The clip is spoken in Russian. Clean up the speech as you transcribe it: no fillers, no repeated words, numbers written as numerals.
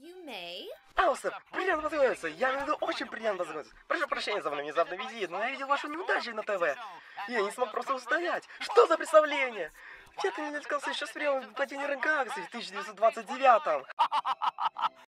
Алсер, приятно познакомиться. Я имею в виду очень приятно познакомиться. Прошу прощения за мой внезапный визит, но я видел вашу неудачу на ТВ. Я не смог просто устоять. Что за представление? Я-то не наткнулся еще с времени падения Ренкакса в 1929-м.